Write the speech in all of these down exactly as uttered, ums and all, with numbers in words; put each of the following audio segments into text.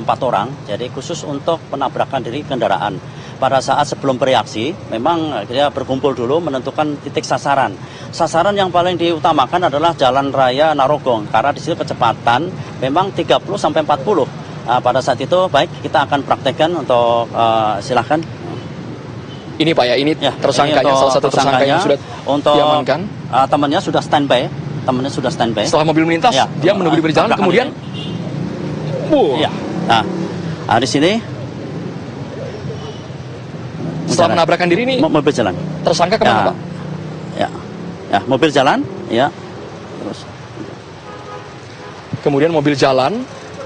empat orang, jadi khusus untuk penabrakan diri kendaraan. Pada saat sebelum bereaksi, memang dia berkumpul dulu menentukan titik sasaran. Sasaran yang paling diutamakan adalah Jalan Raya Narogong, karena di situ kecepatan memang tiga puluh sampai empat puluh. Nah, pada saat itu, baik, kita akan praktekkan untuk, uh, silahkan. Ini Pak ya, ini ya, tersangkanya, ini salah satu tersangka yang sudah untuk, diamankan. Uh, temannya sudah standby, temannya sudah standby. Setelah mobil melintas, ya, dia menunggu di berjalan, kemudian, wow. Ya, nah, nah, di sini. Setelah menabrakkan diri ini, mobil jalan. Tersangka kemana ya, Pak? Ya, ya, mobil jalan, ya. Terus. Kemudian mobil jalan.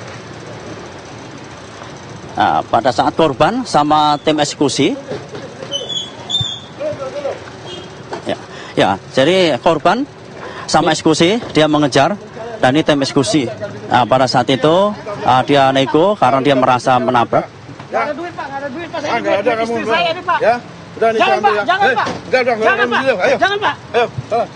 Nah, pada saat korban sama tim eksekusi. Ya, ya, jadi korban sama eksekusi dia mengejar dan ini tim eksekusi. Nah, pada saat itu uh, dia nego karena dia merasa menabrak. Gak ada duit Pak, gak ada duit Pak, saya duit buat istri saya nih Pak. Ya, udah nih. Jangan Pak, jangan Pak. Jangan Pak, jangan Pak. Ayo, salah.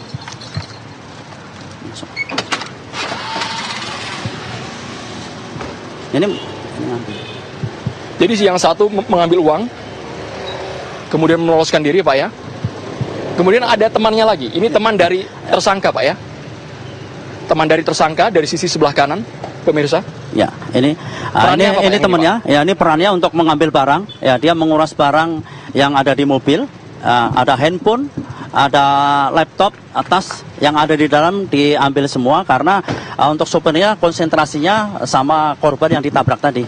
Ini. Jadi si yang satu mengambil uang, kemudian meloloskan diri Pak ya. Kemudian ada temannya lagi. Ini teman dari tersangka Pak ya. Teman dari tersangka dari sisi sebelah kanan, pemirsa. Ya, ini uh, ini apa, ini temannya. Ya, ini perannya untuk mengambil barang. Ya, dia menguras barang yang ada di mobil. Uh, ada handphone, ada laptop, tas yang ada di dalam diambil semua karena uh, untuk sopirnya konsentrasinya sama korban yang ditabrak tadi.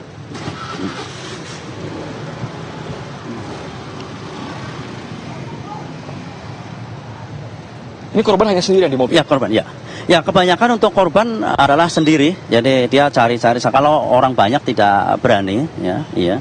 Ini korban hanya sendirian di mobil? Ya, korban, ya. Ya, kebanyakan untuk korban adalah sendiri. Jadi dia cari-cari. Kalau orang banyak tidak berani, ya, iya.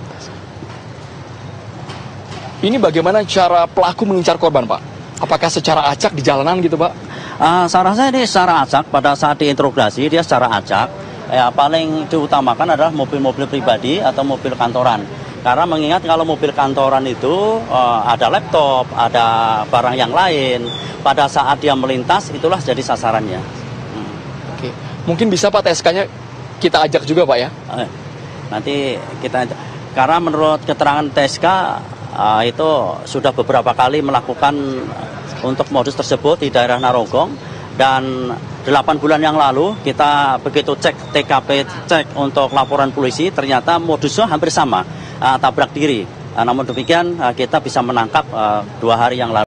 Ini bagaimana cara pelaku mengincar korban, Pak? Apakah secara acak di jalanan gitu, Pak? Uh, saya rasa ini secara acak. Pada saat diinterogasi, dia secara acak. Ya, paling diutamakan adalah mobil-mobil pribadi atau mobil kantoran. Karena mengingat kalau mobil kantoran itu uh, ada laptop, ada barang yang lain. Pada saat dia melintas, itulah jadi sasarannya. Hmm. Oke, mungkin bisa Pak T S K-nya kita ajak juga Pak ya? Eh, nanti kita, karena menurut keterangan T S K uh, itu sudah beberapa kali melakukan untuk modus tersebut di daerah Narogong. Dan delapan bulan yang lalu kita begitu cek T K P, cek untuk laporan polisi, ternyata modusnya hampir sama. Uh, tabrak diri. Uh, namun demikian uh, kita bisa menangkap uh, dua hari yang lalu.